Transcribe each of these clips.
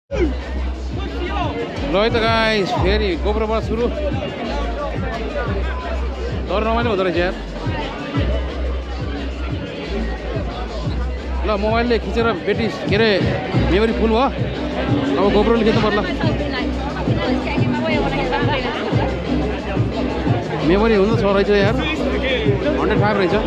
ल है त गाइस फेरि गोब्रोबाट सुरु तर रमाइलो हुँदो रहेछ यार ल मोबाइलले खिचेर ब्याट्री के अरे मेमोरी फुल भयो अब गोब्रोले खिच्नु पर्ला मेमोरी हुनु छ रहेछ यार 105 रहेछ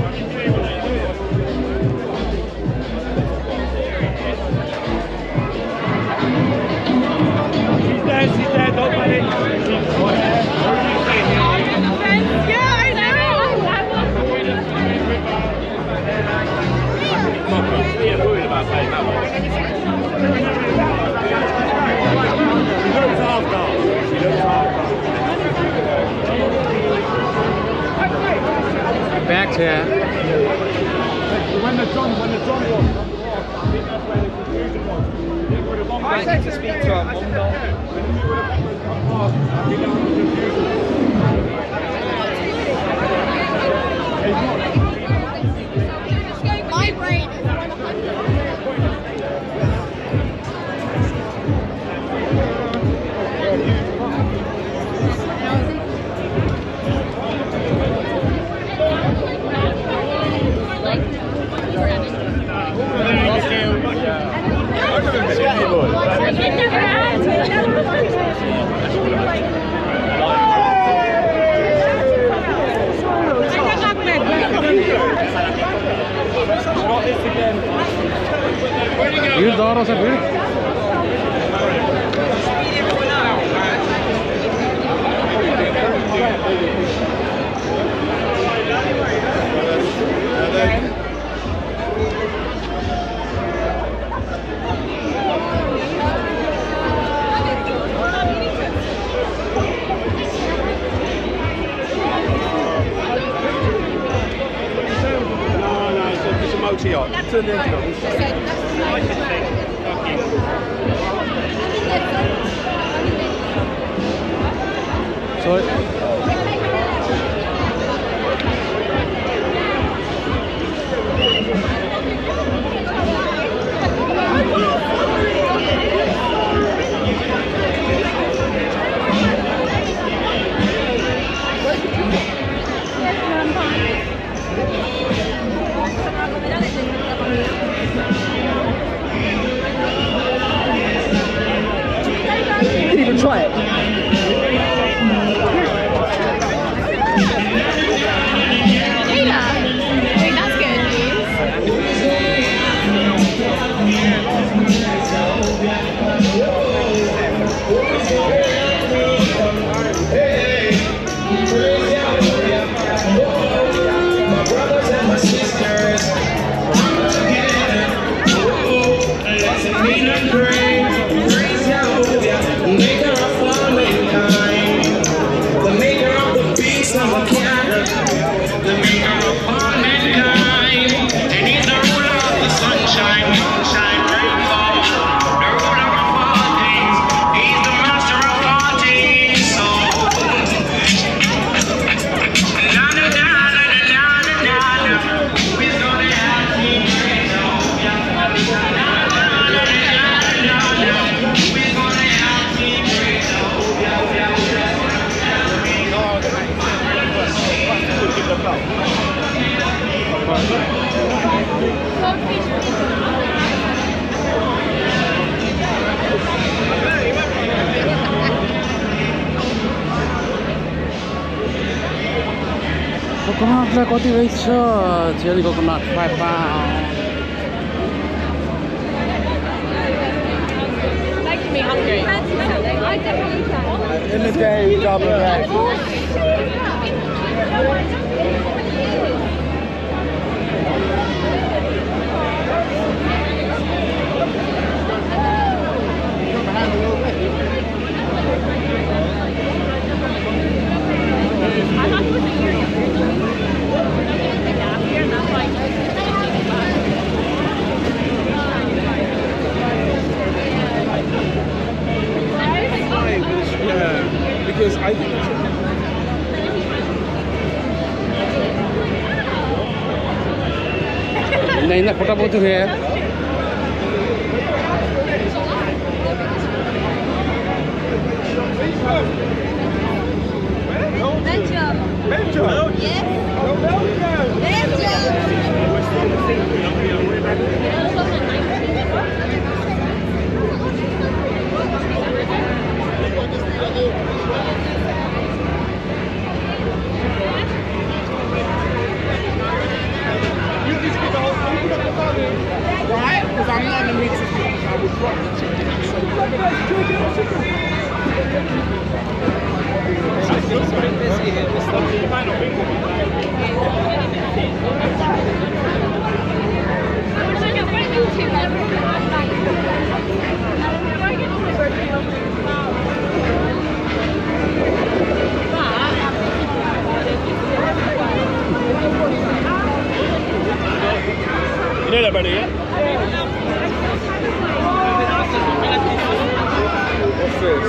Back to when the John was I need to speak to our mum now. My brain is भीड़ दौर से भीड़ Try it. that's good news. My brothers and my sisters, let's meet and pray. Praise Yahweh, maker of all mankind, the maker of the beast and the cat, the maker of all mankind, and he's the ruler of the sunshine, moonshine, rainbow, the ruler of all things. He's the master of all things. So, na na na na na na na na, we're gonna have to praise Yahweh. Na na na na na na, we're gonna have to praise कोकोनटलाई कति रहेछ jelly coconut 5 pounds Making me hungry. I definitely can. In the day, double back. because I think नहीं ना फोटा बहुत है What's this?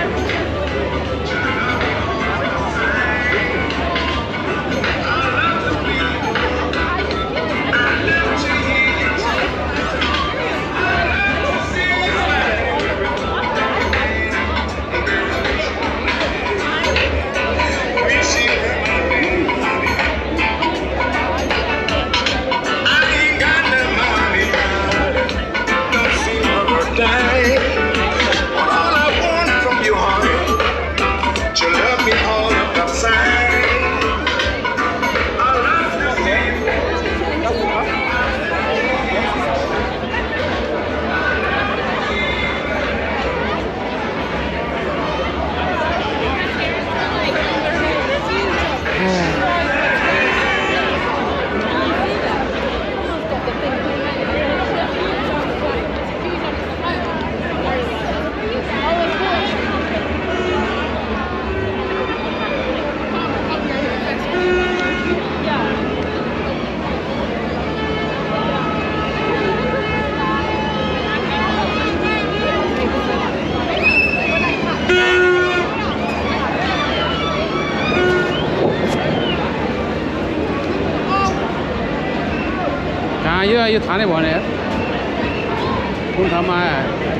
यो थाहा नै भएन यार कुन ठाउँमा आयो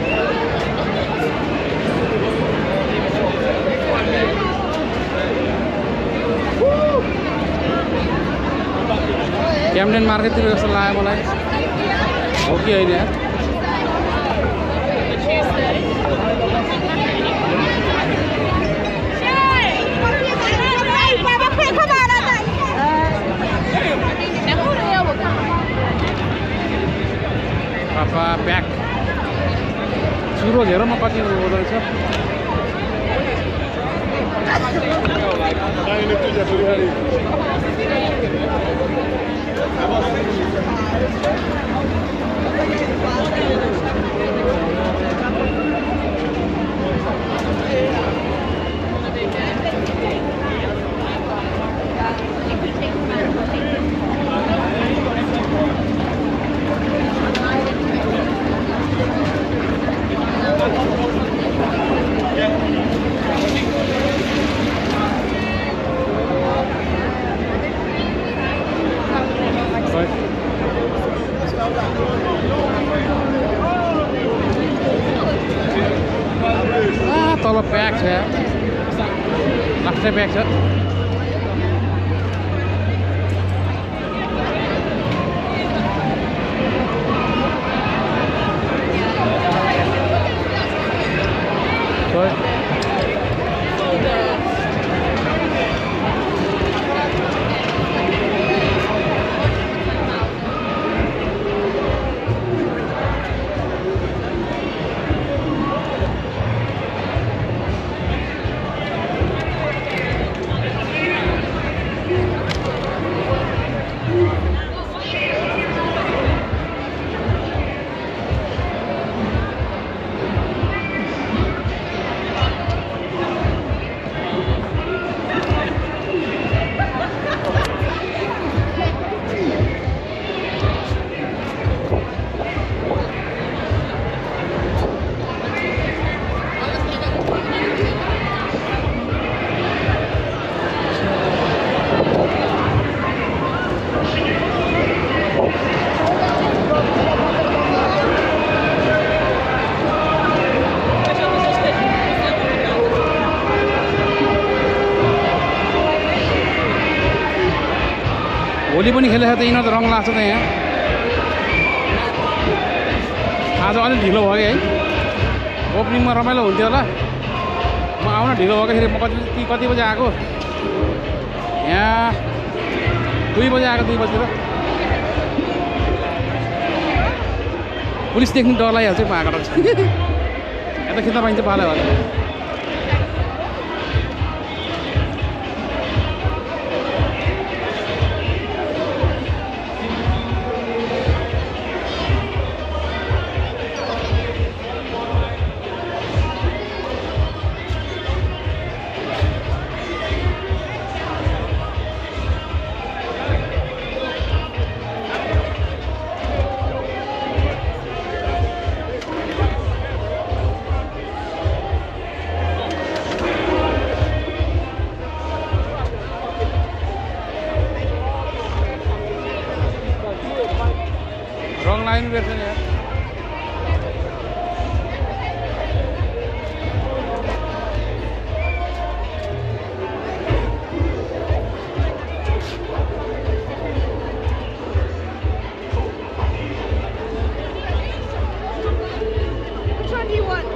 क्याम्डेन मार्केटतिर जस्तो लाग्यो मलाई हो कि होइन यार पापा प्याक चुरो हेरौँ कति हुँदो रहेछ तल प्याक छ लास्टै प्याक छ होली पनि खेलेछ त यिनीहरू त रङ लाग्छ त यहाँ आज अलिक ढिलो भयो है ओपनिङमा रमाइलो हुन्थ्यो होला म आउन ढिलो भएकोखेरि म कति बजे आएको यहाँ 2 बजे आएको 2 बजेतिर पुलिस देख्नु डर लागिहाल्छ महाकाट यता खिच्न पाइन्छ पाला भएर Wrong line version यार Which one do you want?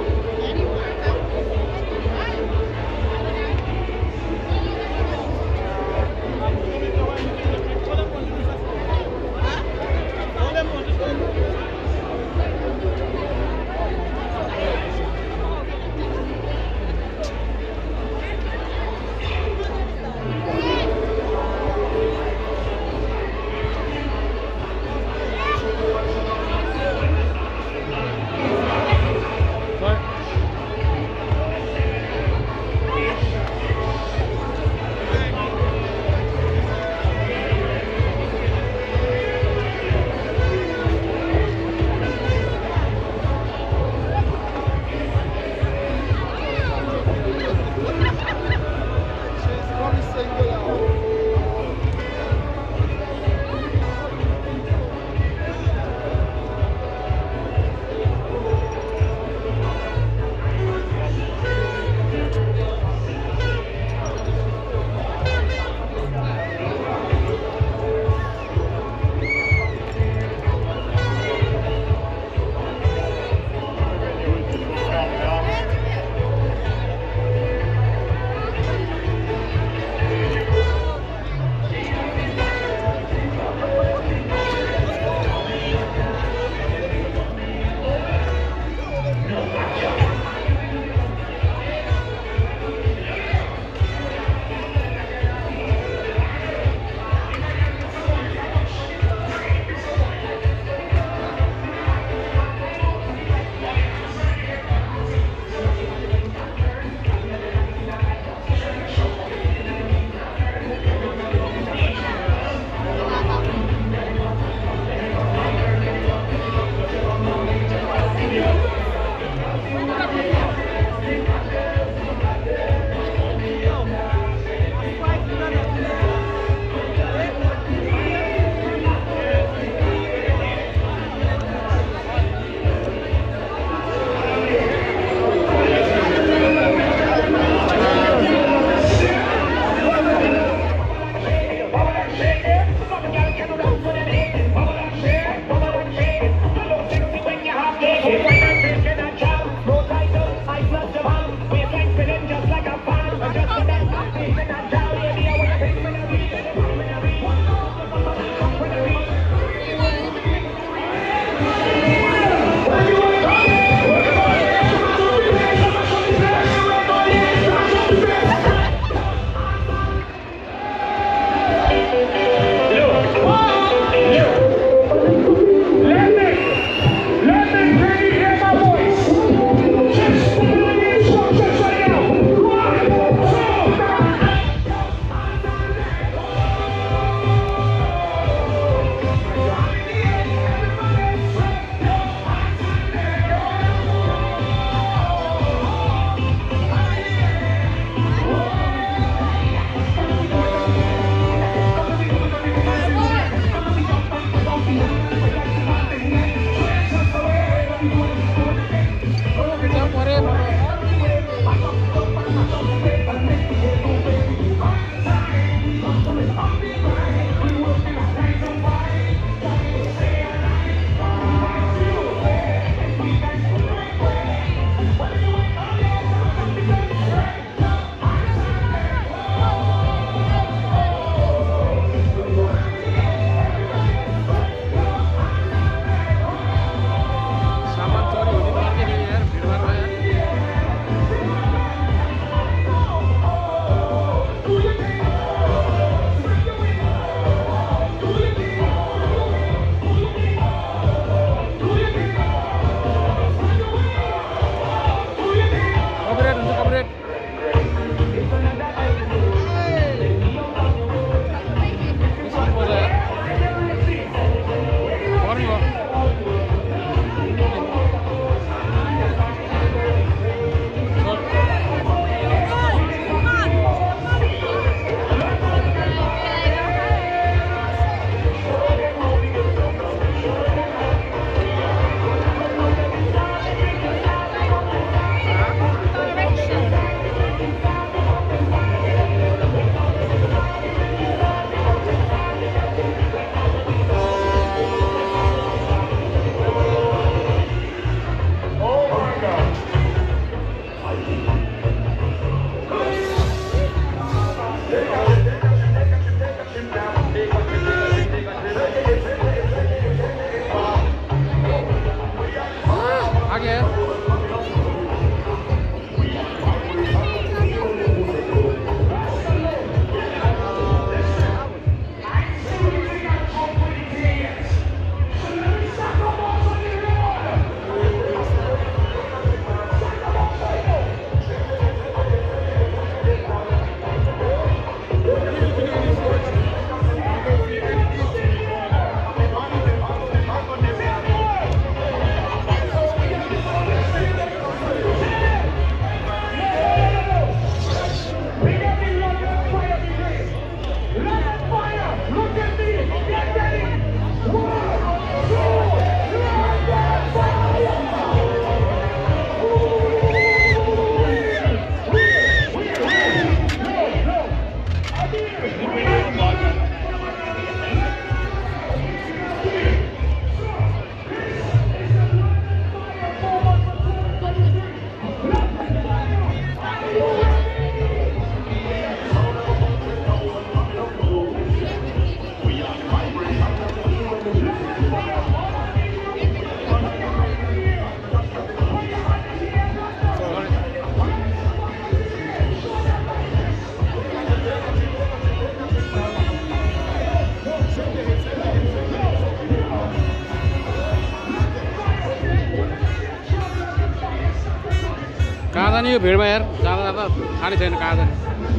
कहाँ जाने यो भिडमा यार जाँदा जाँदा खाली छैन कहाँ जाने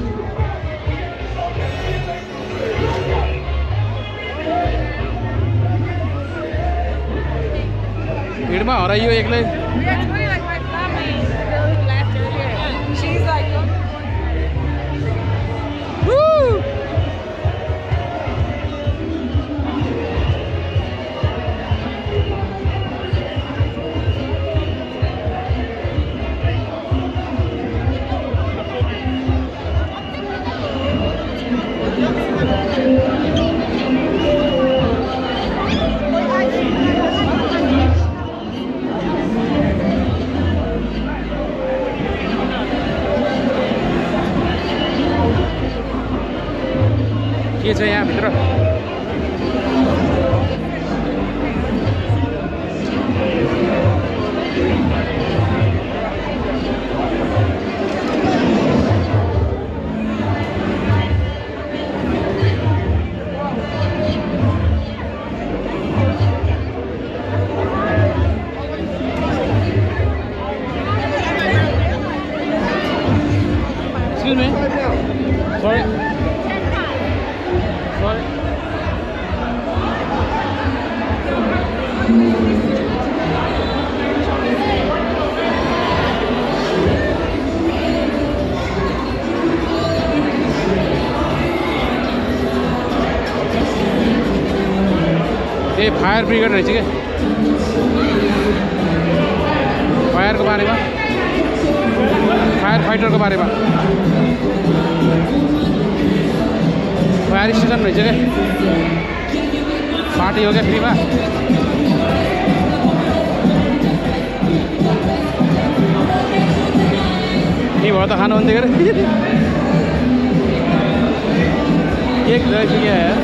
भिडमा हराइयो एक्लै Yeah, it's funny, like my family really left her here. She's like, के छ यहाँ भित्र Excuse me. Sorry. Sorry. ये फायर ब्रिगेड रहेछ के फायरको बारेमा फायर फाइटरको बारेमा फायर स्टेसन रहेछ क्या पार्टी हो क्या फ्रीमा के भयो त खानु भन्दै गरे केक रहेछ क्या यार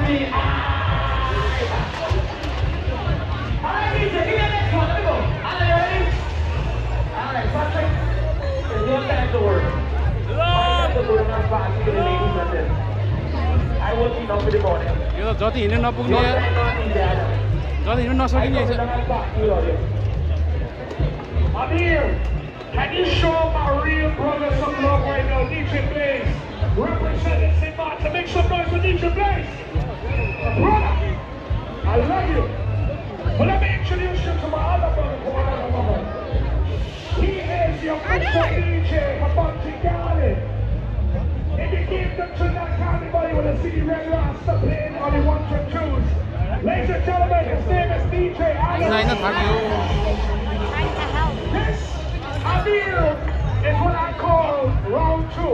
यो त जति हिँड्नु नपुग्ने जति हिँड्नु नसकिने Amir, can you show my real brother some love right now? DJ Blaze, representing St. Martin. Make some noise for DJ Blaze. Brother, I love you. But let me introduce you to my other brother. He is your official DJ for Bunty Garden. If you give them to that anybody with a CD Red Rasta playing on the ones and twos. Ladies and gentlemen, his name is DJ Adam. This, Amir, is what I call round two.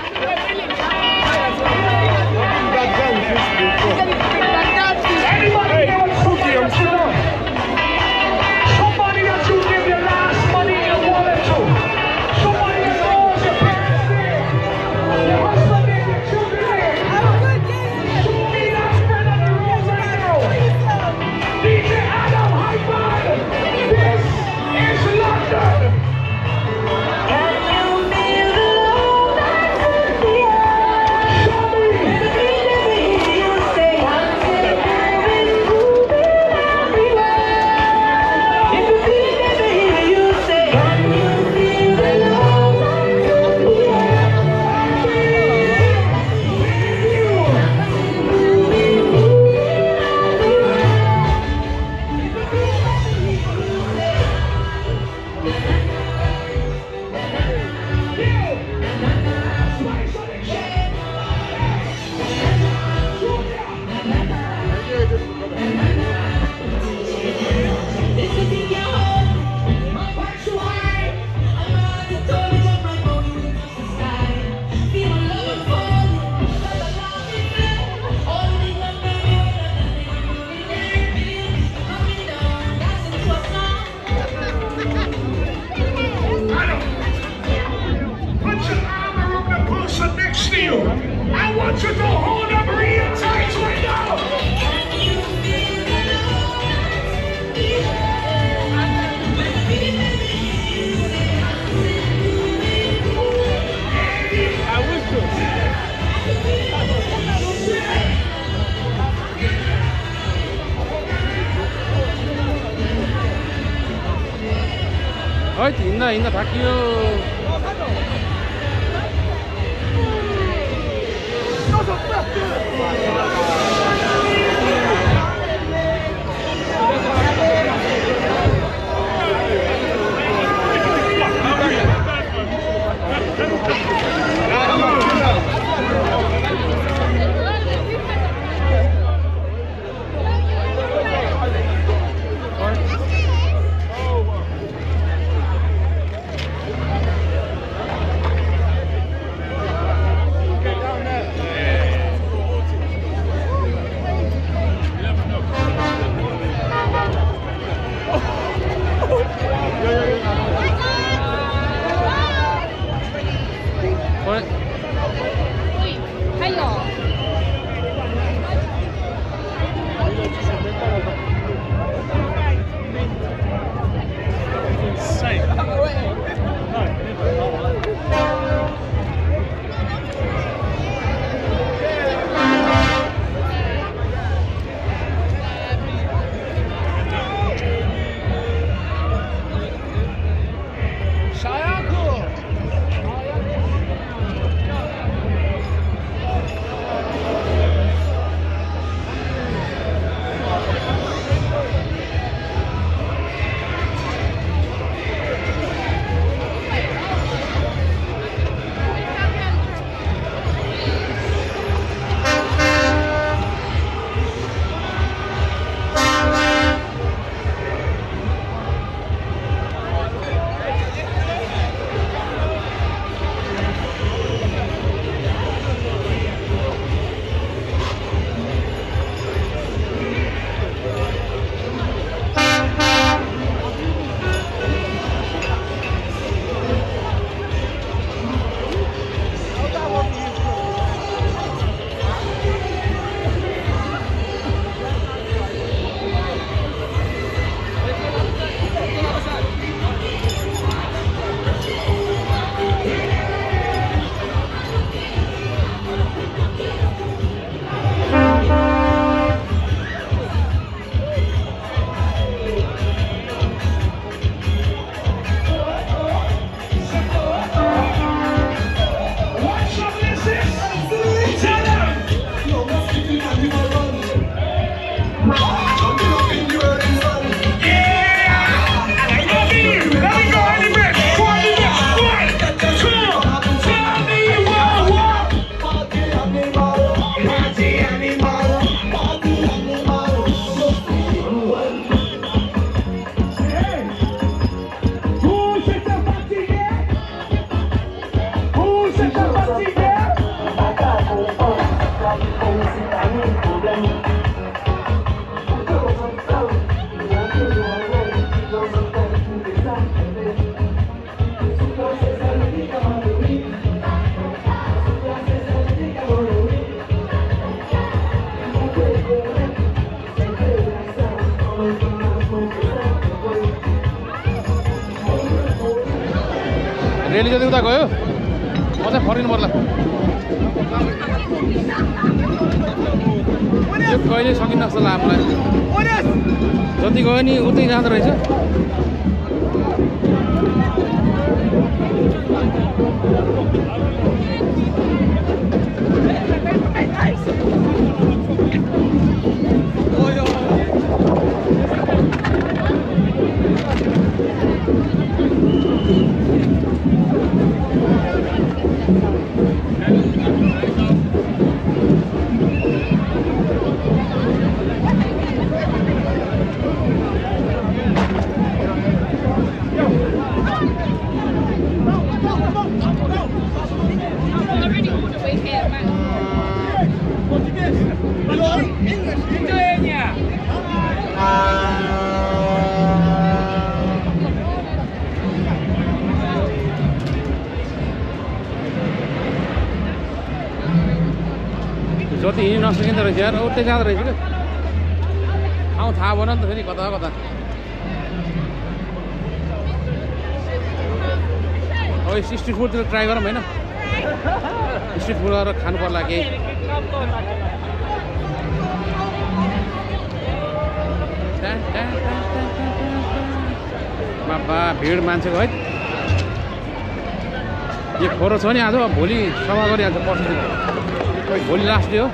Anybody know somebody that you know? Somebody that you give your last money in a wallet to. Somebody that knows your parents there. Your husband there, your children there. Show me that friend on the road right now. DJ Adam, high five. This is London. I want you to hold up real tight right now. I wish you. 어이 있나 다 끼요. रेली जति उता गयो म चाहिँ फर्किनु पर्ला यो कहिले सकिन्न जस्तो लाग्यो मलाई जति गयो नि उतै जाँदो रहेछ जति हिँड्नु नसकिँदो रहेछ यार उतै जाँदो रहेछ क्या ठाउँ थाहा भएन नि त फेरि कता कता अब स्ट्रिट फुडतिर ट्राई गरौँ होइन स्ट्रिट फुड गरेर खानु पर्ला केही बाबा भिड मान्छेको है यो फोरो छ नि आज भोलि सभा गरिहाल्छ पर्सिदेखि भोलि लास्ट डे हो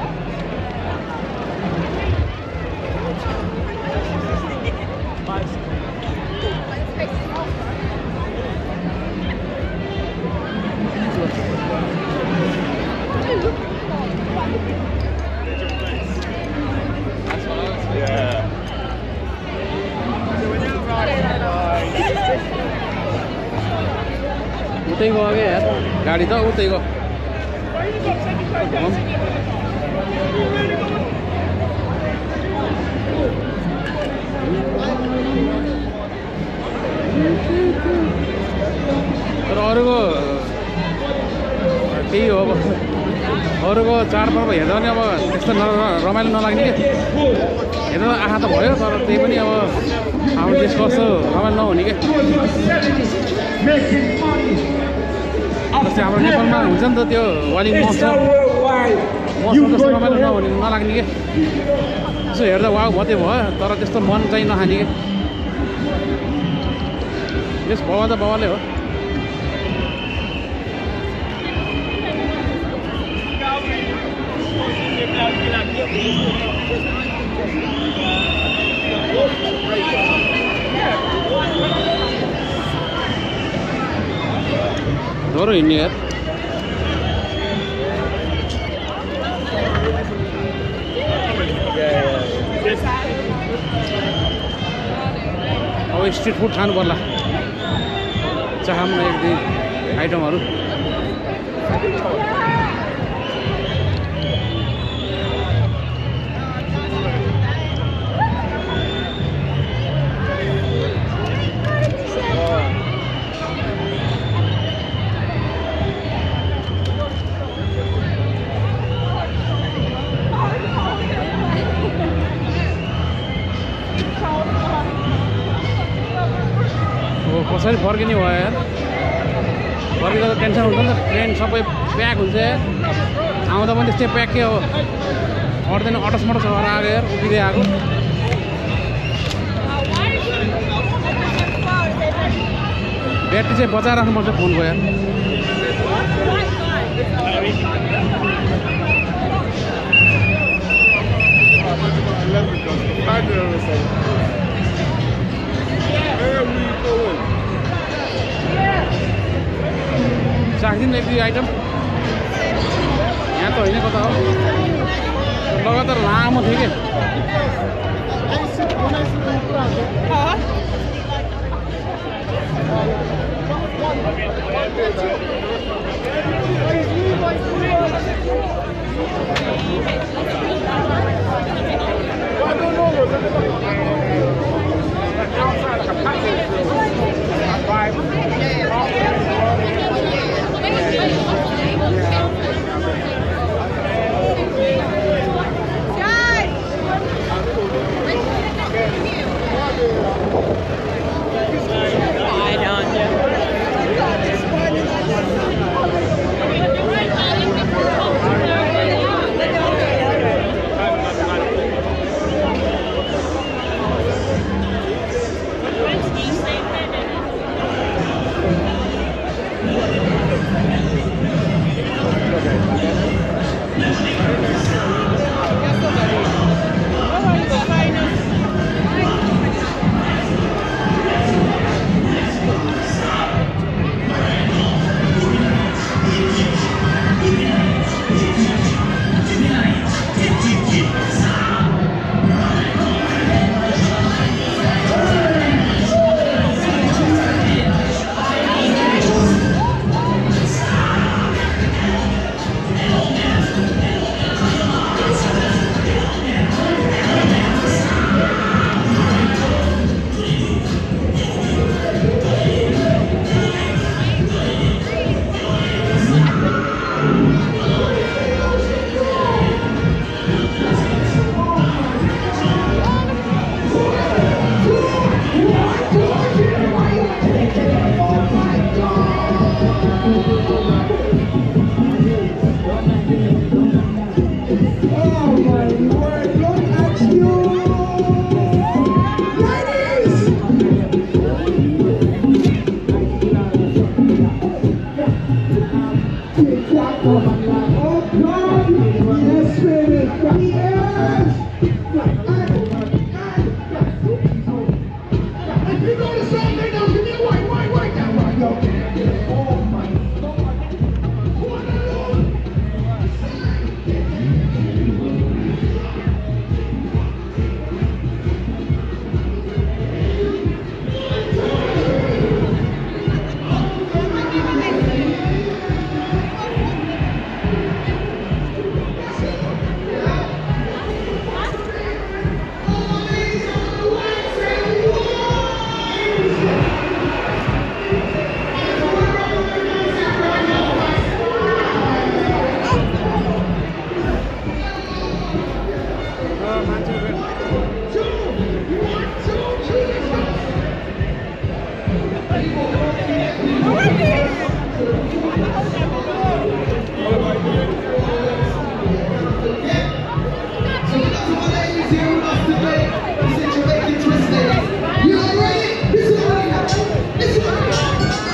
उतै गयो क्या यार गाडी त उतै गयो तर अरूको त्यही हो अब अरूको चाडपर्व हेर्दा पनि अब त्यस्तो रमाइलो नलाग्ने क्या हेर्दा आँखा त भयो तर त्यही पनि अब हाम्रो देश कस्तो रमाइलो नहुने क्या जस्तै हाम्रो नेपालमा हुन्छ नि त त्यो वालिङ महोत्सव जस्तो रमाइलो नहुने नलाग्ने क्या यसो हेर्दा वाउ मात्रै भयो तर त्यस्तो मन चाहिँ नखाने क्या यस बाबा त बाबाले हो डरो हिँड्ने यार अब स्ट्रिट फुड खानु पर्ला चाहम एक दुई आइटमहरू कसरी फर्किने भयो यार फर्किँदा त टेन्सन हुन्छ नि त ट्रेन सबै प्याक हुन्छ यार आउँदा पनि त्यस्तै प्याकै हो अट्दैन अटसमटस भएर आएको यार उभिँदै आएको ब्याट्री चाहिँ बचाएर राख्नुपर्छ फोनको यार साखिदिनु एक दुई आइटम यहाँ त होइन कता हो लगातार लामो थियो कि here with us today. We said you're making twisted. You all ready? This is what I got. This is what I got.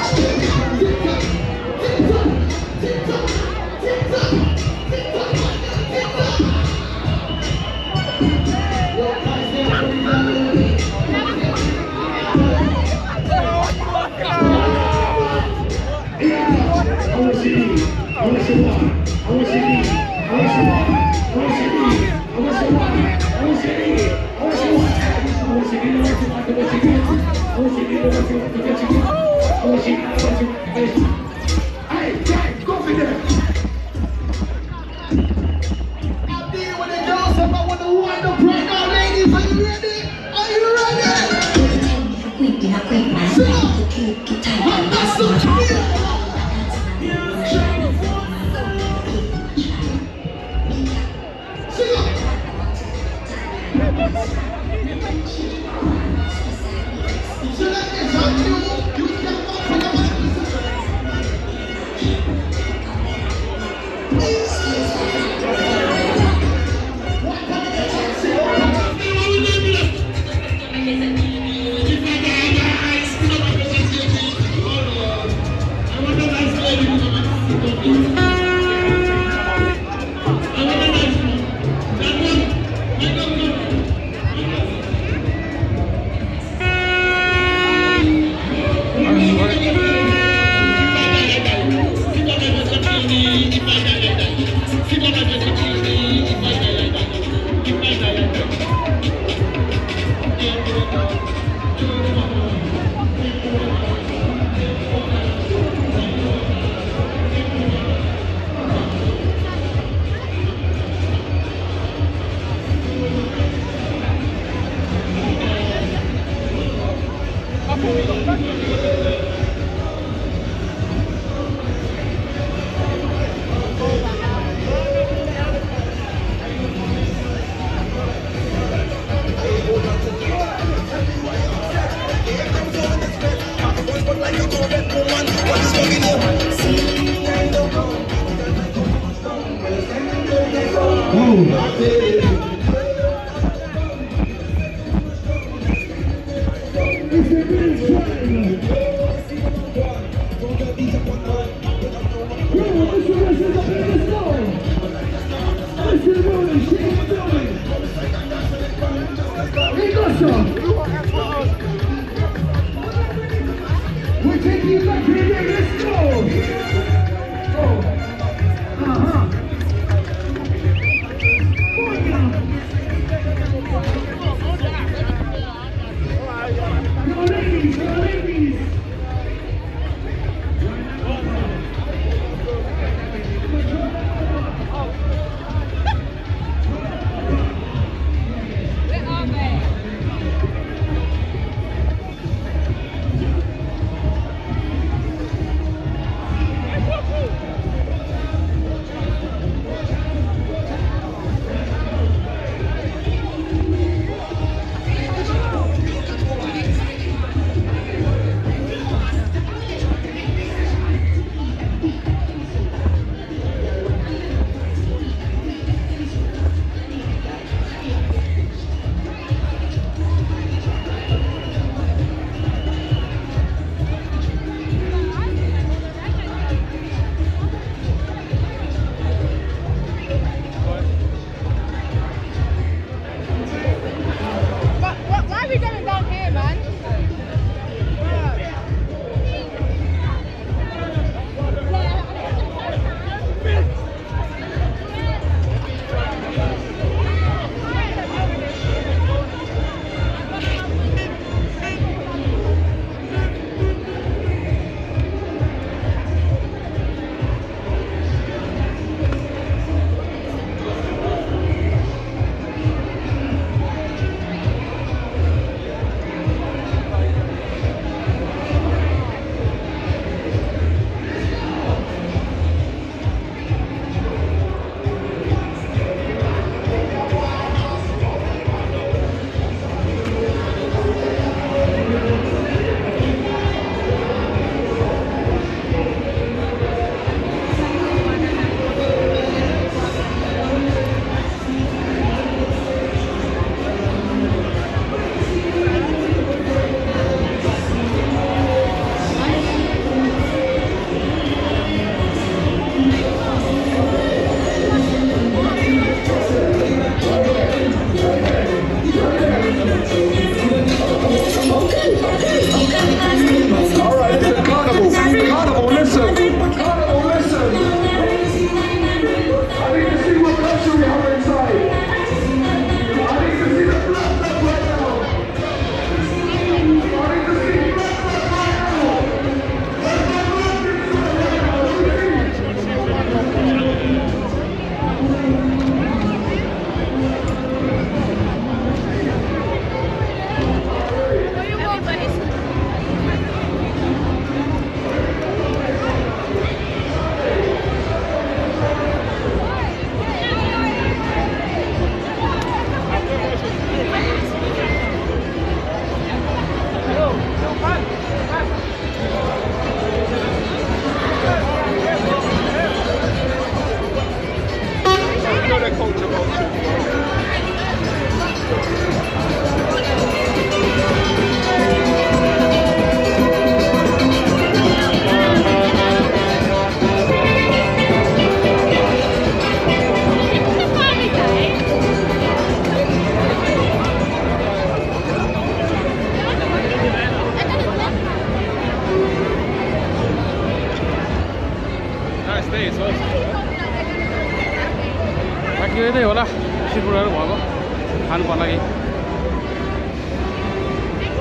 We're taking you back here, let's go!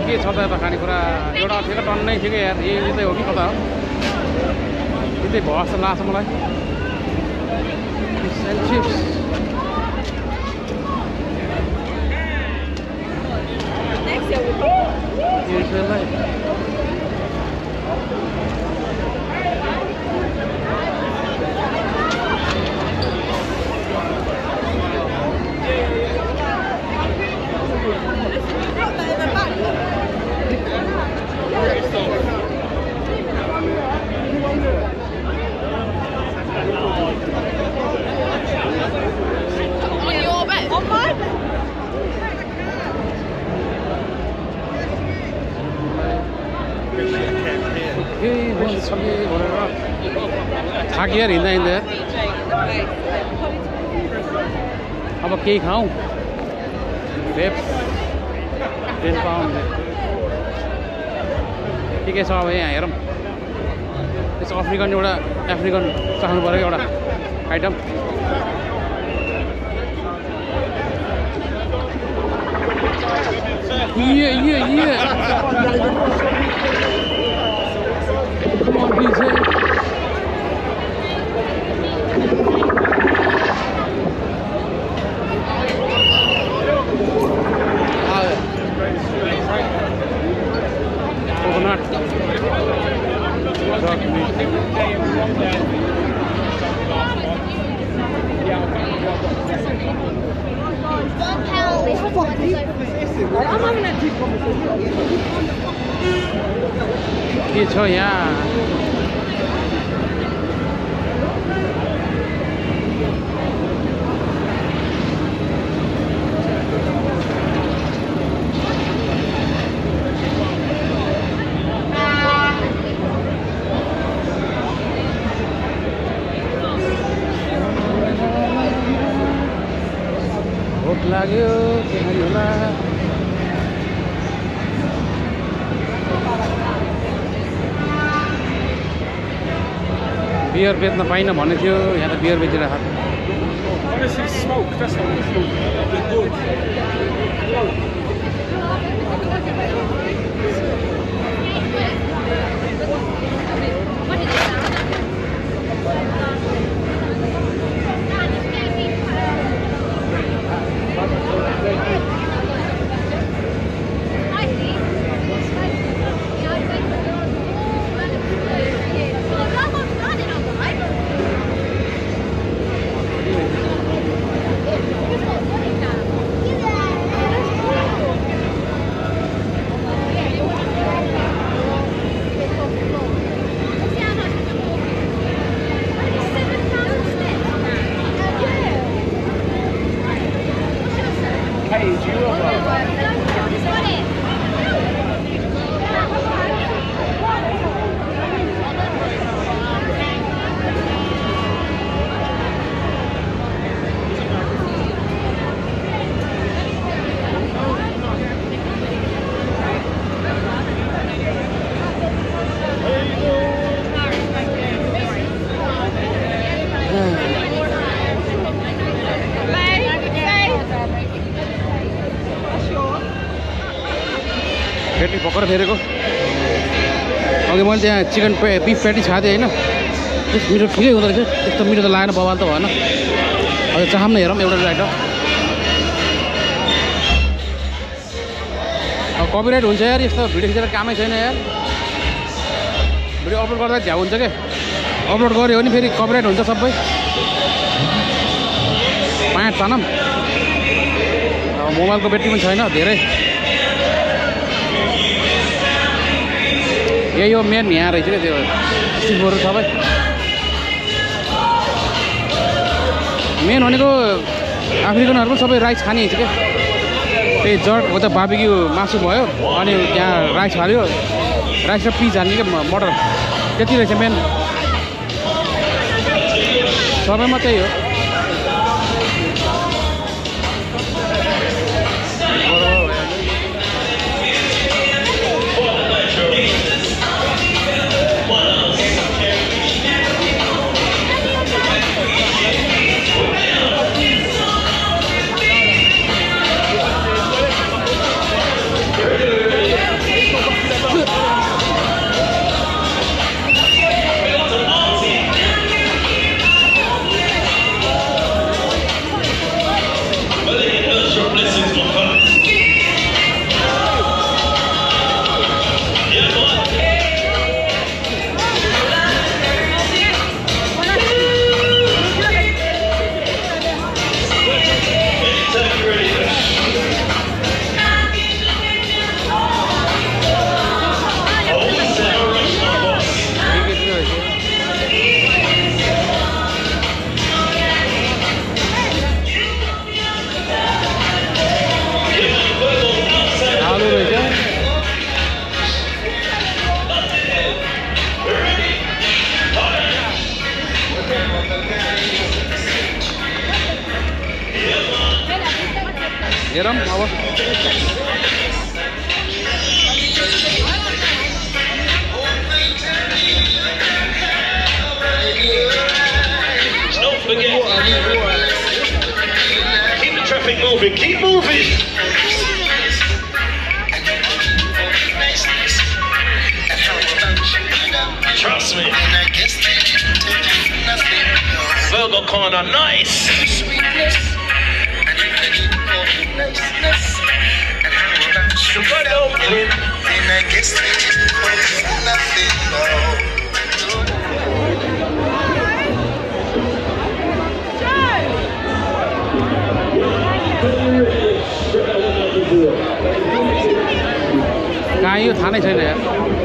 के छ त यता खानेकुरा एउटा ठेका टन्नै थियो कि यार यतै हो कि कता हो यतै भयो जस्तो लाग्छ मलाई fish and chips On your bed. On my bed. थाकियो यार हिँड्दा हिँड्दा अब केही खाऊँ भेप्स 10 पाउन्ड के छ अब यहाँ हेरौँ त्यसो अफ्रिकन एउटा अफ्रिकन चाख्नु पऱ्यो एउटा item Come on, DJ. Coconut. Dark meat. के छ यहाँ भोक लाग्यो के खाने होला बियर बेच्न पाइन भन्ने थियो यहाँ त बियर बेचिरहेको पेटी भर्खर फेरेको अघि मैले त्यहाँ चिकन बिफ पेटी छादिएँ होइन त्यस मिठो ठिकै हुँदो रहेछ त्यस्तो मिठो त लागेन बवाल त भएन अझै चाहम न हेरौँ एउटा आइटम अब कपिराइट हुन्छ यार यस्तो भिडियो खिचेर कामै छैन यार भिडियो अपलोड गर्दा झ्याउ हुन्छ क्या अपलोड गऱ्यो भने फेरि कपिराइट हुन्छ सबै पाँच तानम मोबाइलको ब्याट्री पनि छैन धेरै यही हो मेन यहाँ रहेछ क्या त्यो स्टिफहरू सबै मेन भनेको अफ्रिकनहरू पनि सबै राइस खाने क्या त्यही जर्क हो त बार्बिक्यू मासु भयो अनि त्यहाँ राइस हाल्यो राइस र पिस हाल्ने क्या मटर त्यति रहेछ मेन सबैमा त्यही हो Don't forget. Keep the traffic moving. Keep moving. Trust me. Virgo corner, nice. But opening. कहाँ यो थाहा नै छैन यार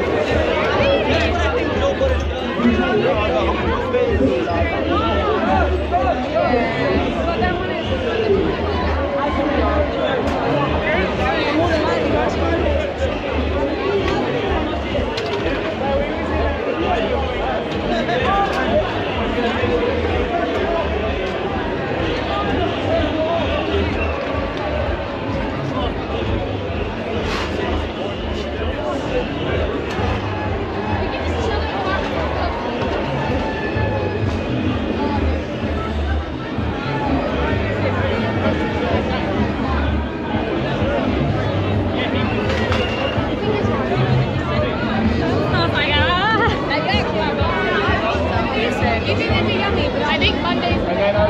I think Monday's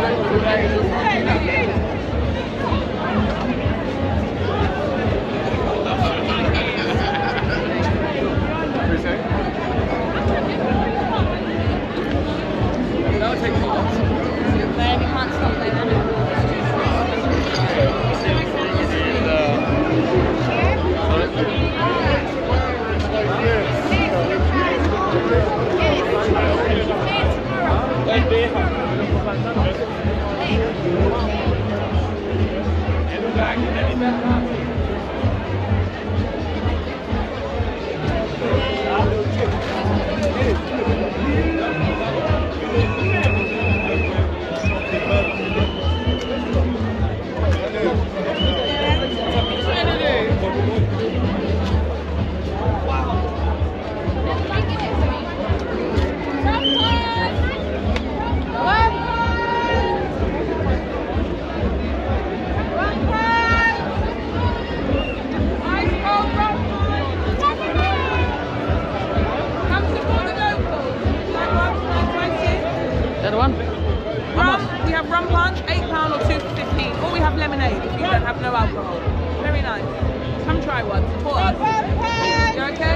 We have rum punch, £8 or 2 for 15. Or we have lemonade if you don't have no alcohol. Very nice. Come try one. Support us. You okay?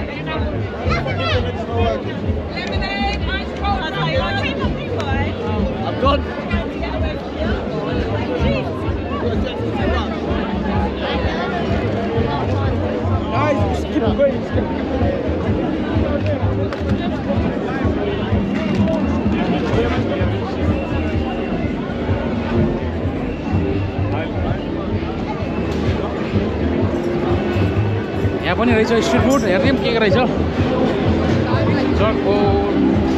Lemonade, ice cold. I'm good. Nice, keep it going. यहाँ पनि रहेछ street food हेर्दै के रहेछ चटपट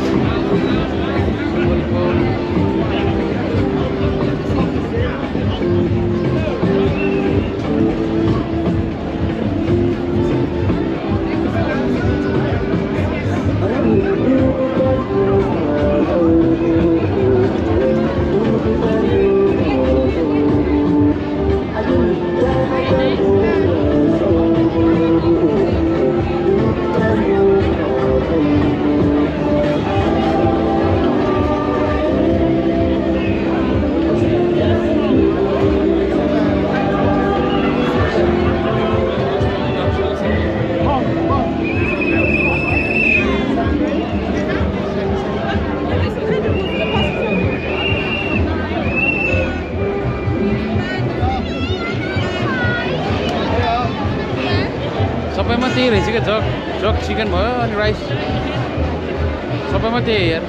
सबैमा त्यही रहेछ क्या जग चिकन भयो अनि राइस सबैमा त्यही यार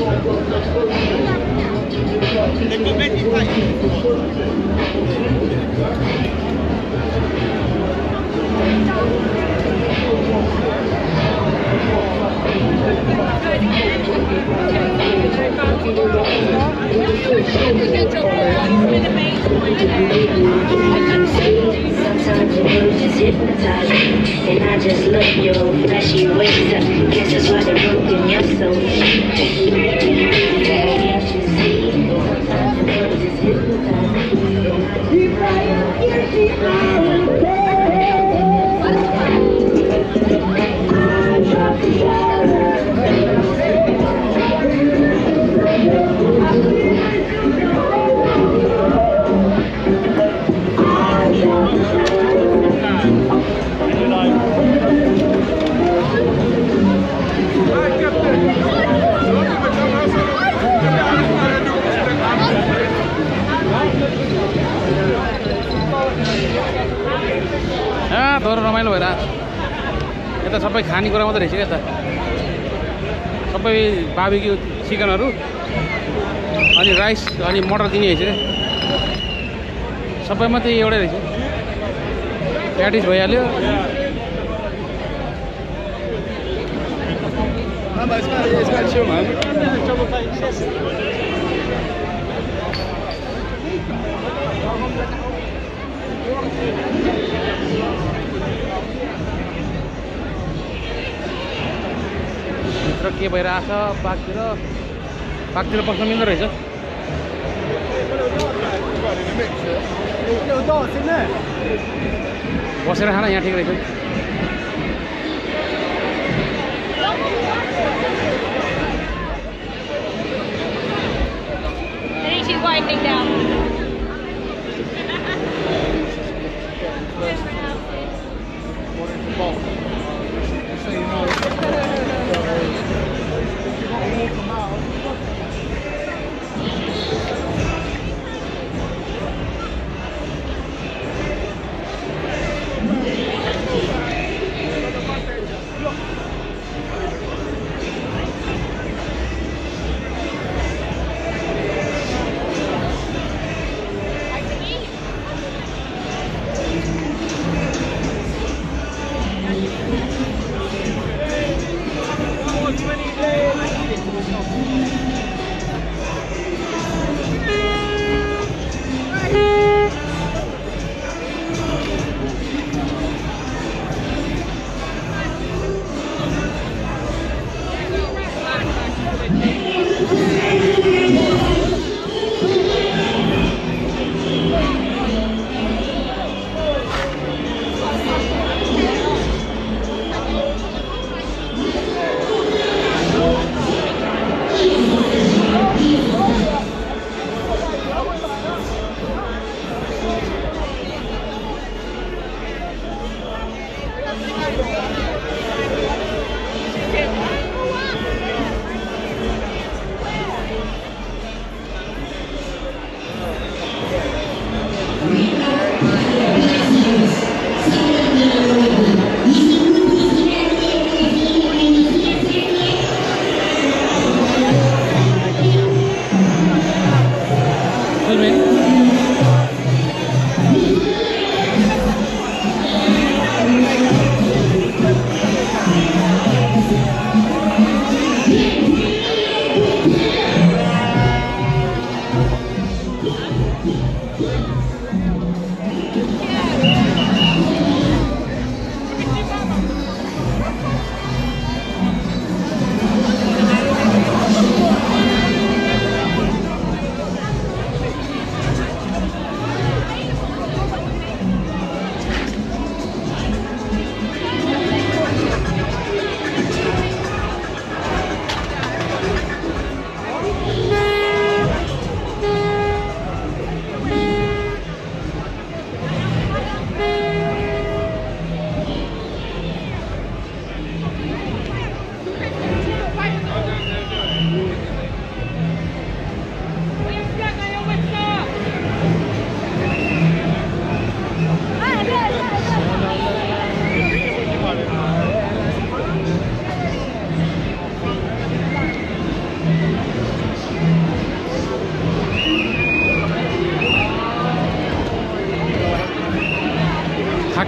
Sometimes the world just hypnotizing, and I just love your flashy ways. I guess that's why they're broken your soul. Can't you see? Sometimes the world just hypnotizing. Keep flying, keep flying. तर रमाइलो भएर यता सबै खानेकुरा मात्रै रहेछ क्या त सबै बार्बिक्यू चिकनहरू अनि राइस अनि मटर दिने रहेछ क्या सबैमा त्यही एउटै रहेछ प्याटिस भइहाल्यो भित्र के भइरहेछ पाकतिर बस्न मिल्दो रहेछ बसेर खाना यहाँ ठिक रहेछ I think she's winding down.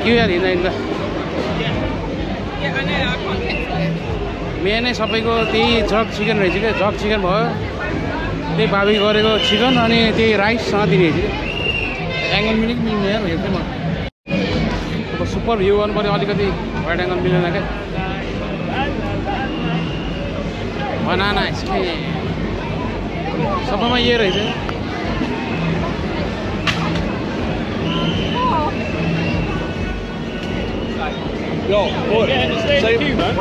के यार हिँड्दा हिँड्दा Yeah, I know. I can't get to it. Main सबैको त्यही जग चिकन रहेछ क्या जग चिकन भयो त्यही भाबी गरेको चिकन अनि त्यही राइससँग दिने रहेछ क्या एङ्गल मिल्ने कि मिल्दैन हेर्छु म अब सुपर भ्यू गर्नु पऱ्यो अलिकति वाइड एङ्गल मिलेन क्या बनाना आइसक्रिम सबैमा यही रहेछ Yo, boy, same you, man.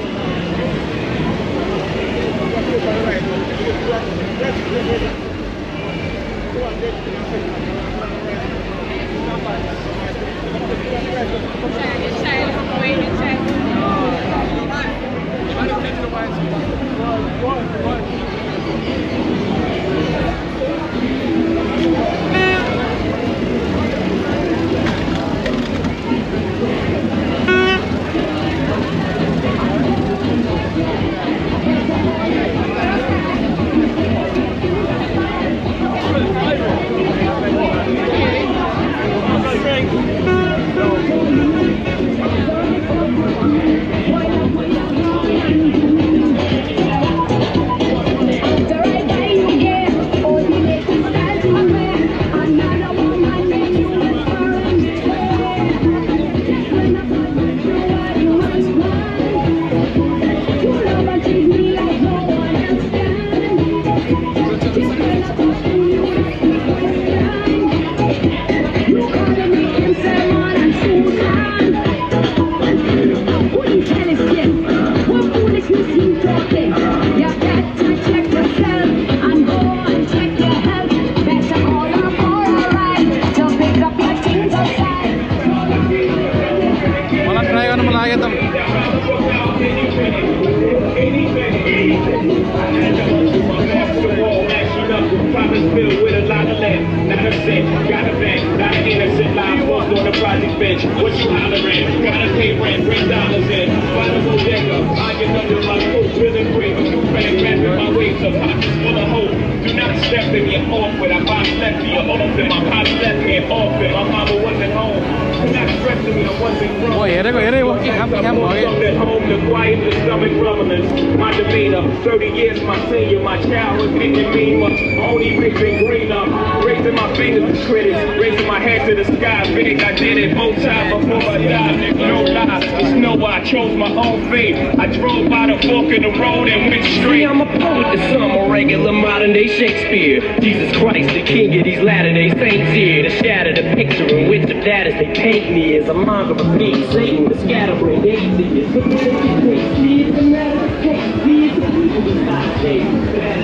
My demeanor, 30 years my senior, my childhood getting meaner. Only reaching greener, raising my fingers to critics, raising my head to the sky. Big, I did it both times before I died. No lie, it's no I chose my own fate. I drove by the fork in the road and went straight. I'm a poet, to some a regular modern day Shakespeare. Jesus Christ, the king of these latter day saints here to shatter the picture in which the data they paint me as a monger of being Satan, the scattering atheist. The matter of faith, these are the people who stop chasing.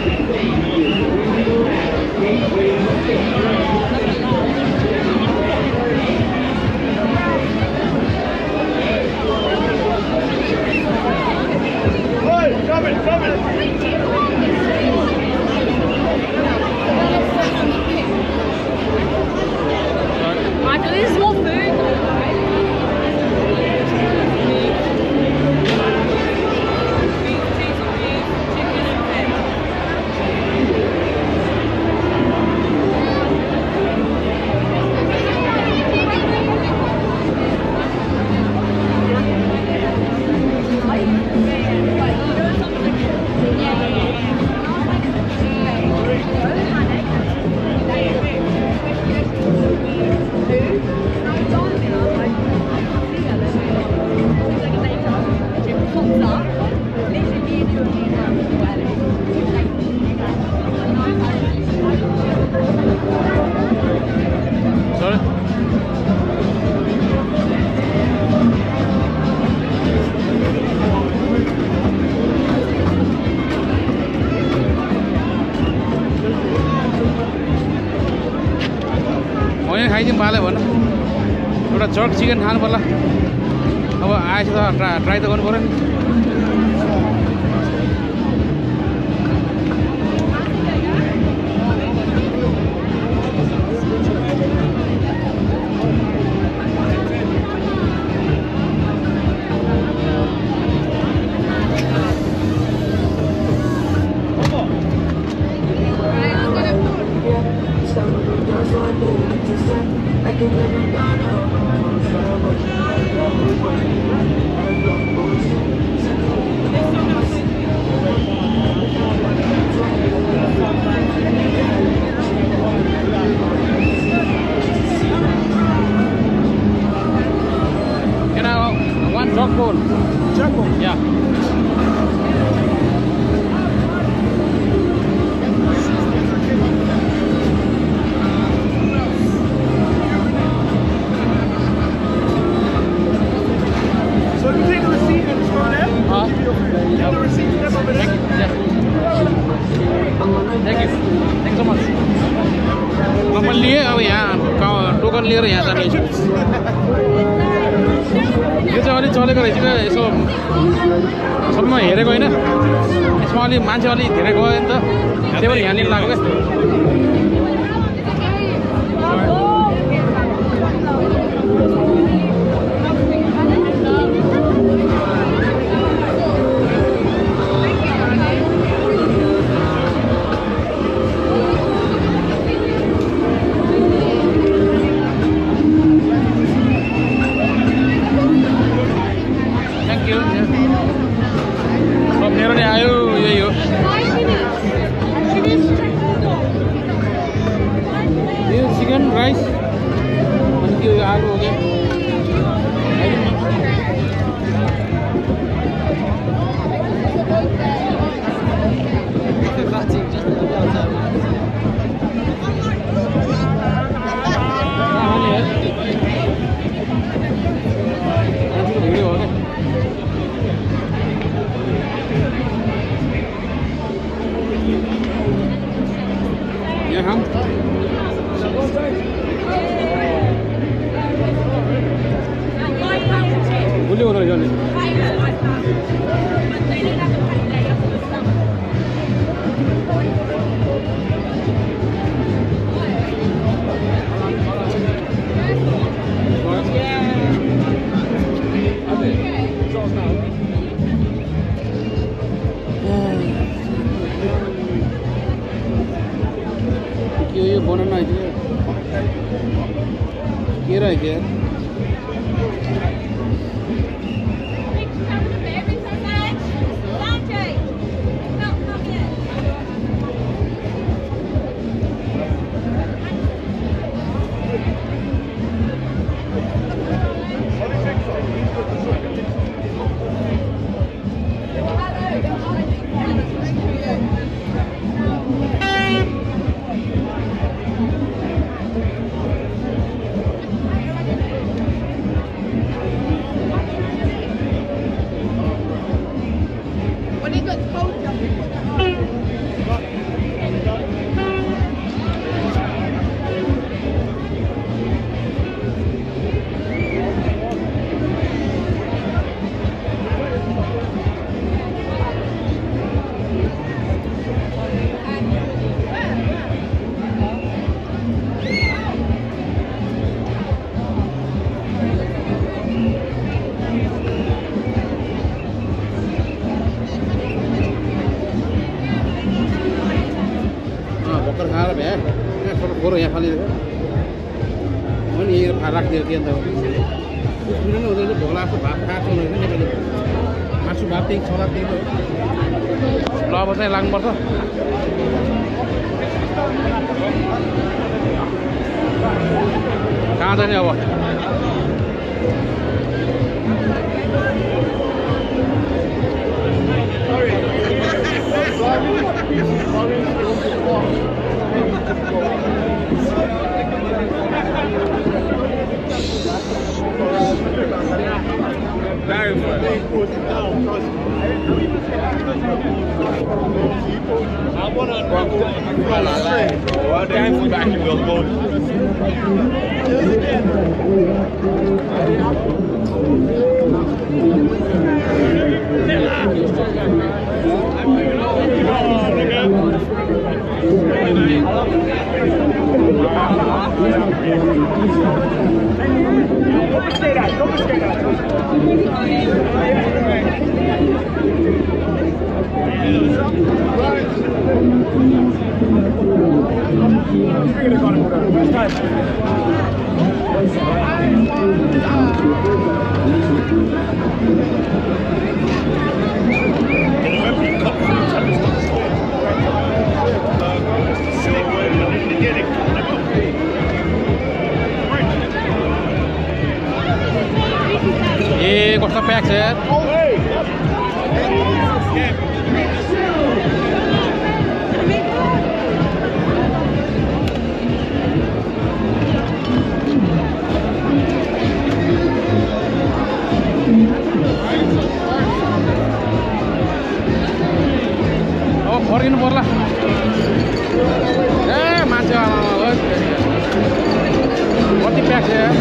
Coming! Michael, this is more food. खाइदिउँ पाल्यो भन एउटा jerk chicken खानु पर्ला अब आएछ त try त गर्नु पर्यो नि Can I have one choc bone? Choco. Yeah. So you take the receipt and it's on there? Huh? Give the receipt to them over there. Thank you so much. अब मैले लिएँ अब यहाँ टोकन लिएर यहाँ जाने छु यो चाहिँ अलिक चलेको रहेछ क्या यसो सबमा हेरेको होइन यसमा अलिक मान्छे अलिक धेरै गयो नि त त्यही भएर यहाँ लिनु लाग्यो क्या चिकन राइस अनि त्यो आलु हो क्या भिडियो हो क्या यहाँ बुलियो हुँदो रहेछ नि यो बनाना है के रहेछ यार भर्खर खाएर भ्या फोटो फोरो यहाँ फालिदिएको हो नि यही राखिदिएको थिएँ नि त सुन्नु नि हुँदैन भोला जस्तो भात खाएको हुँदैन नेपाली मासु भात त्यही छोला त्यही ल अब चाहिँ लाग्नुपर्छ कहाँ जाने अब ए कस्तो प्याक छ यार अब फर्किनु पर्ला ए मान्छे कति प्याक छ यार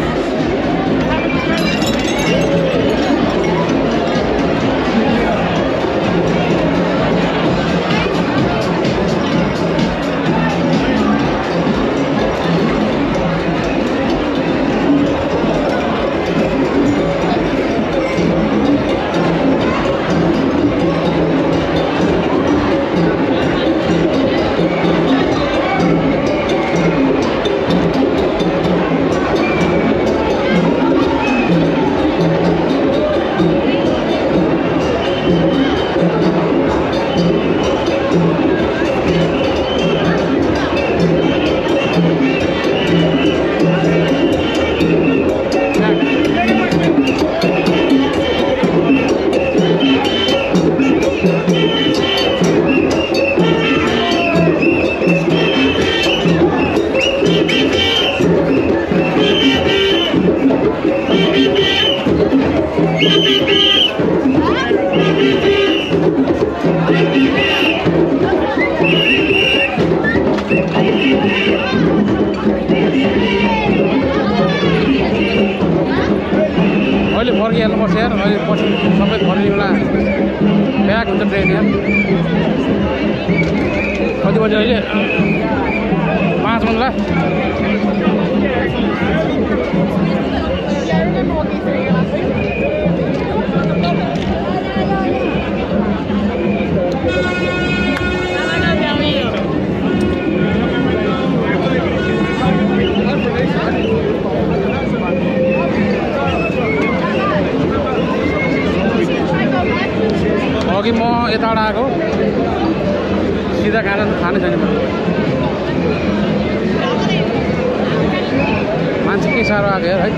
अहिले फर्किहाल्नुपर्छ यार अहिले पछि सबै फर्किने बेला प्याक हुन्छ ट्रेन यार कति बजी अहिले 5 बज्ला अघि म यताबाट आएको सिधा खाने छैन मान्छे के साह्रो आएको यार है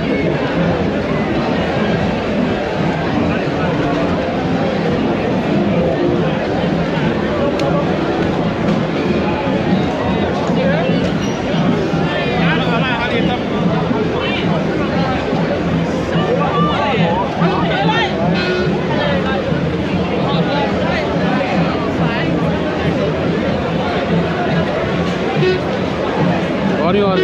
गर्यो अन्त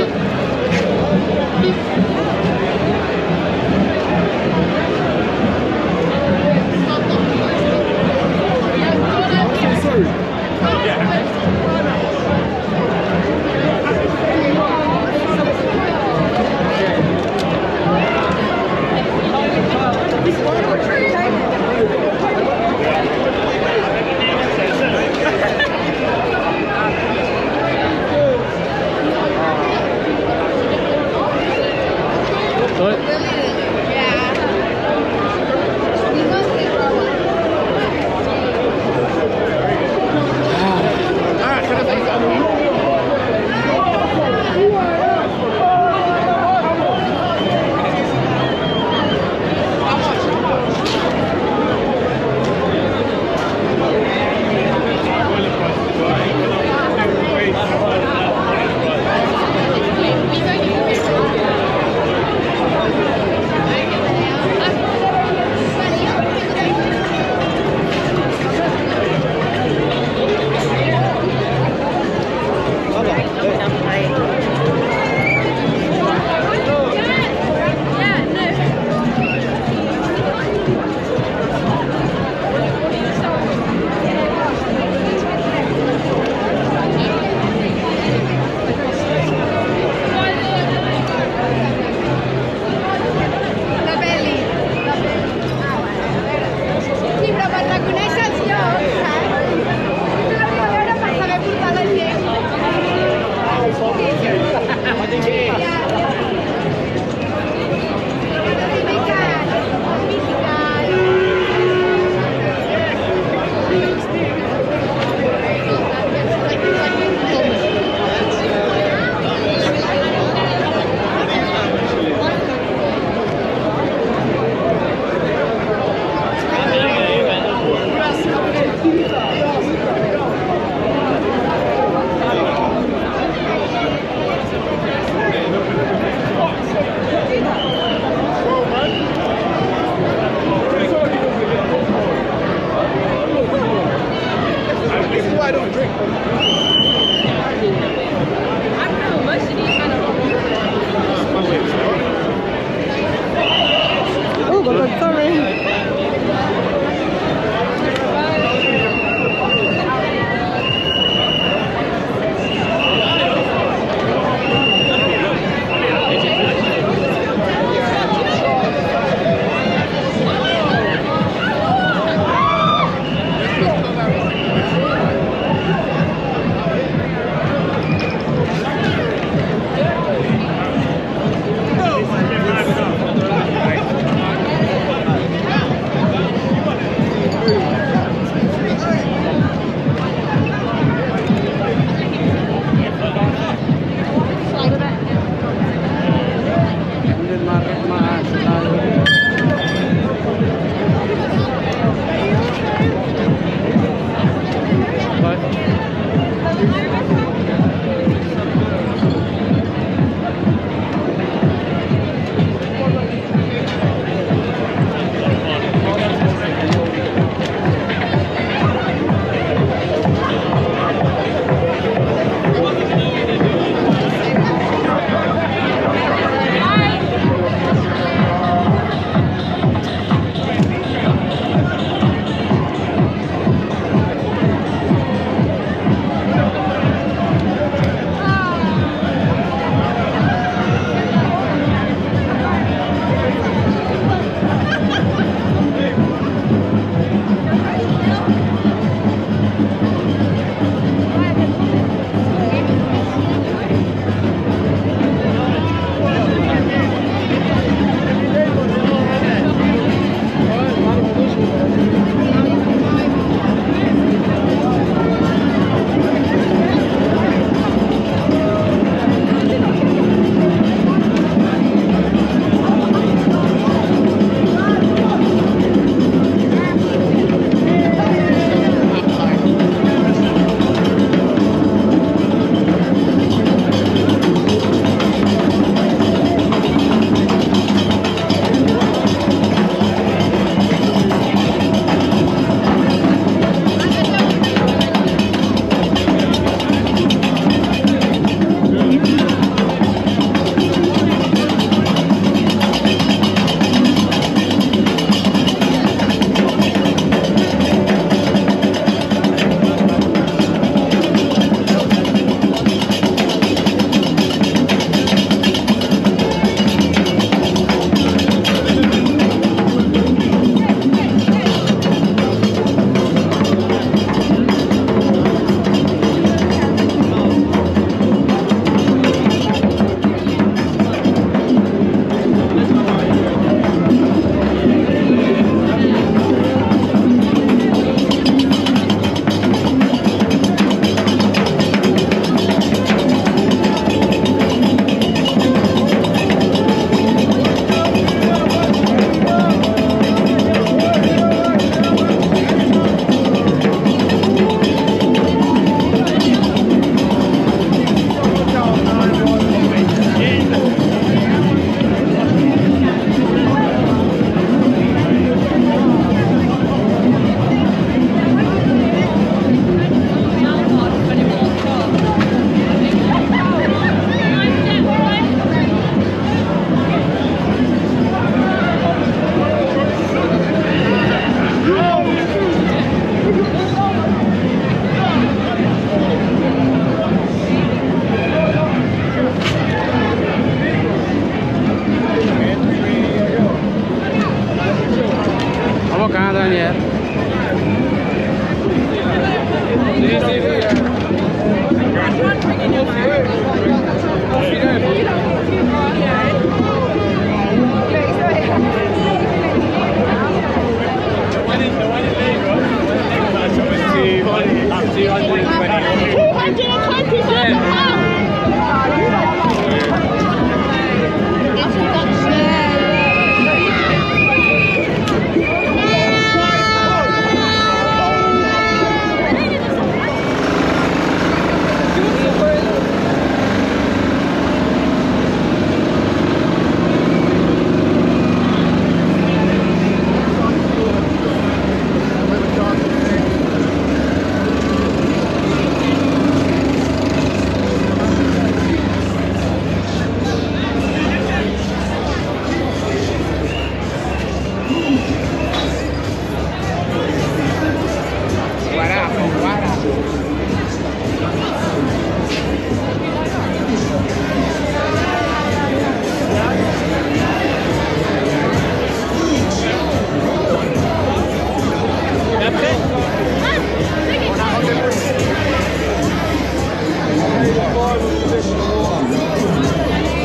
survival of the fish in the water.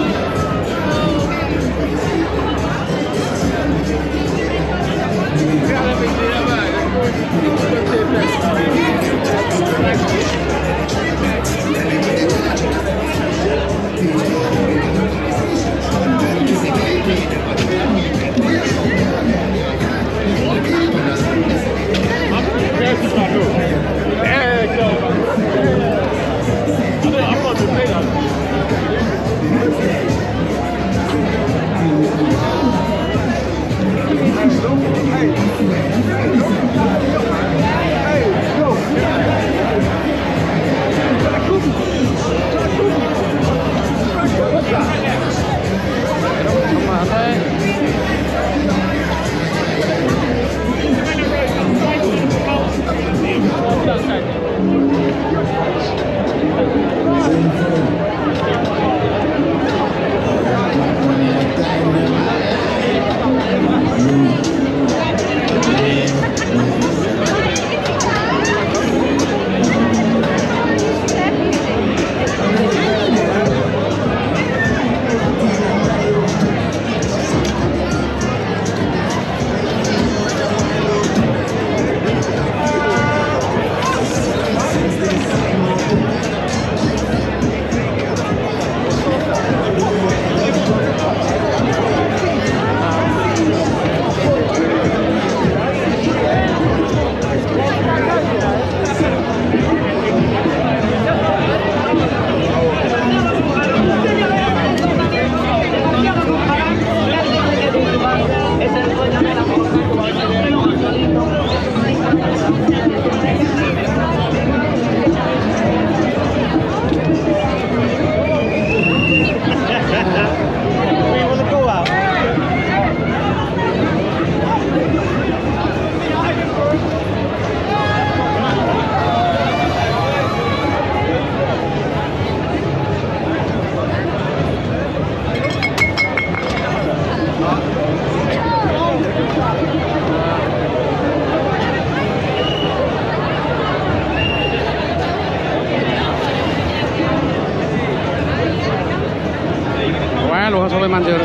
सबै मान्छेहरू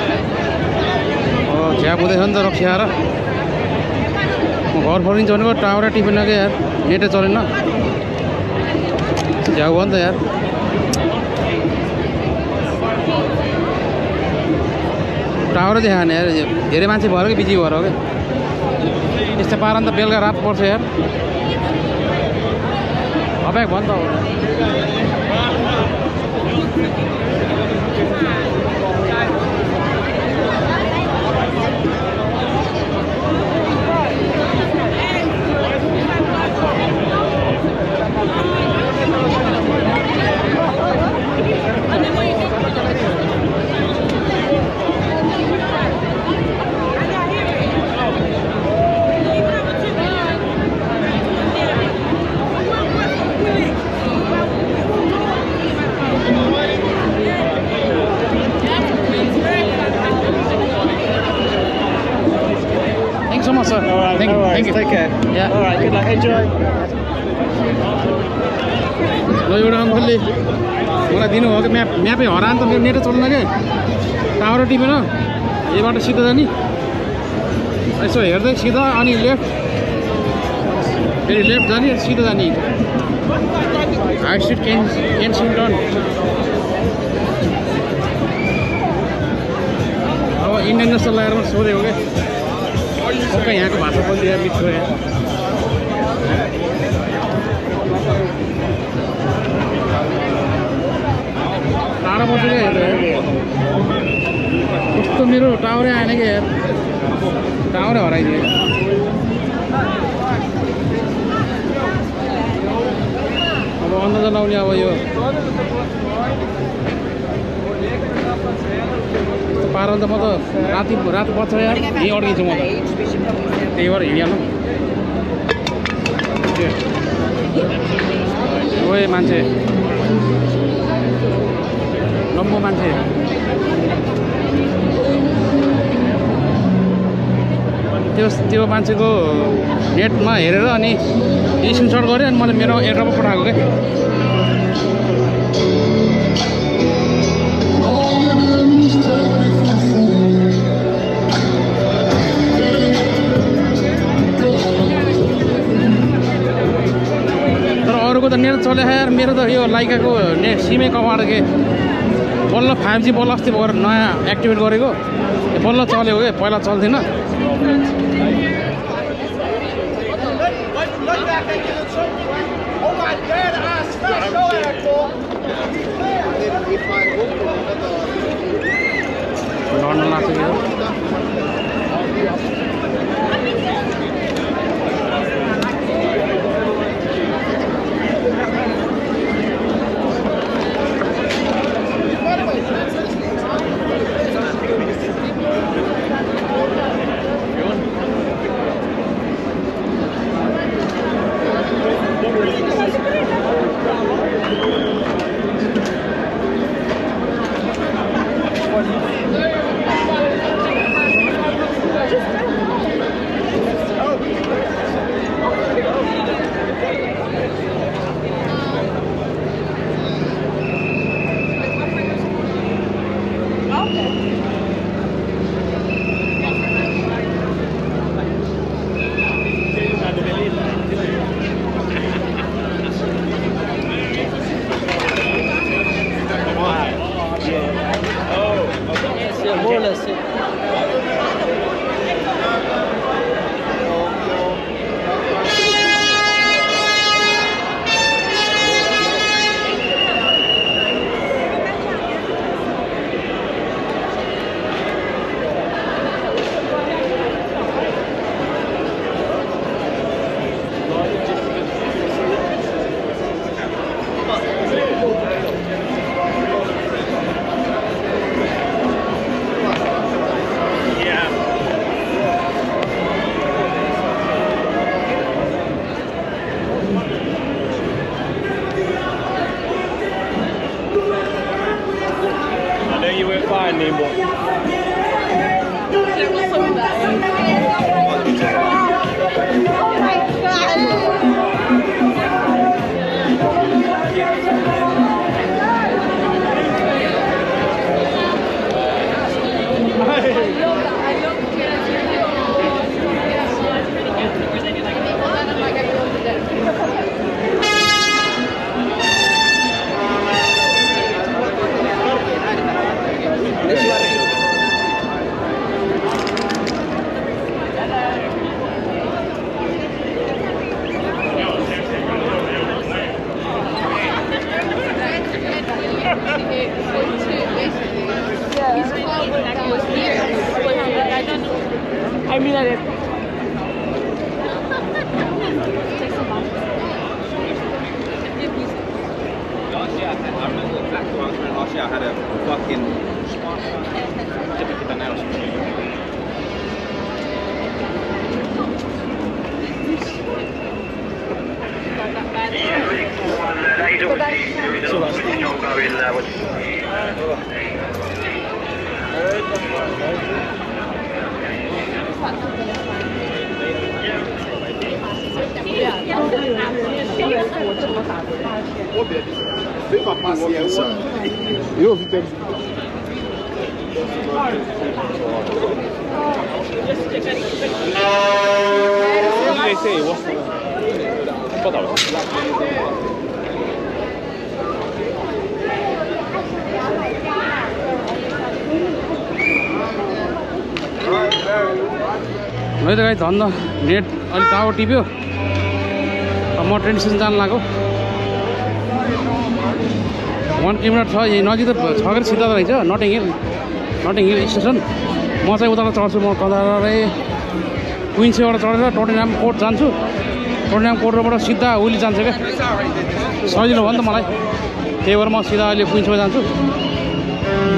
झ्या बुँदैछ नि त रक्सिएर म घर फर्किन्छ भनेको टावरै टिपेन क्या यार नेटै चलेन झ्याउ भयो नि त यार टावरै देखाएन यार धेरै मान्छे भएर कि बिजी भएर हो क्या यस्तो पारा नि त बेलुका रात पर्छ यार अब्याक भयो नि त so much, sir. All right, thank no worries. you. Take care. Yeah. All right, good luck. Enjoy. ल एउटा अङ्कलले मलाई दिनु हो कि म्यापै हरायो नि त मेरो नेटै चल्दैन क्या टावर टिपेन यहीबाट सिधा जाने यसो हेर्दै सिधा अनि लेफ्ट फेरि लेफ्ट जाने सिधा जाने हाई स्ट्रिट केन्सिङटन अब इन्डियन नेसनल लगाएर सोधेको क्या पक्का यहाँको भाषा बोल्दै यहाँ मिठो यहाँ टाढा पर्छ क्या हेरेर कस्तो मेरो टावरै आएन क्या यार टावरै हराइदियो अब अन्दाजा लाउने अब यो पार अन्त म त रात पर्छ यार यहीँ अड्किन्छु म त त्यही भएर हिँडिहाल्नु ओए मान्छे लम्बो मान्छे त्यो मान्छेको नेटमा हेरेर अनि स्क्रिनसट गरेँ अनि मैले मेरो एड्रोपमा पठाएको क्या यार मेरो त यो लाइकाको नेट सिमै कमाएर के बल्ल 5G बल्ल अस्ति भएर नयाँ एक्टिभेट गरेको बल्ल चलेको के पहिला चल्थेन लड्न लाग्छ यो I mean, I did. Last year I had a fucking typical nails. Eu vi tempo. They say what's मैले त गाई धन्न नेट अलिक टावर टिप्यो म ट्रेन स्टेसन जान लाग्यो 1 किलोमिटर छ यही नजिक त छ गरी सिधा रहेछ नटिङ हिल स्टेसन म चाहिँ उता चढ्छु म कदारै क्विन्सबाट चढेर टोटेनहाम कोर्ट जान्छु टोटेनहाम कोर्टबाट सिधा उली जान्छ क्या सजिलो भयो नि त मलाई त्यही भएर म सिधा अहिले क्विन्समा जान्छु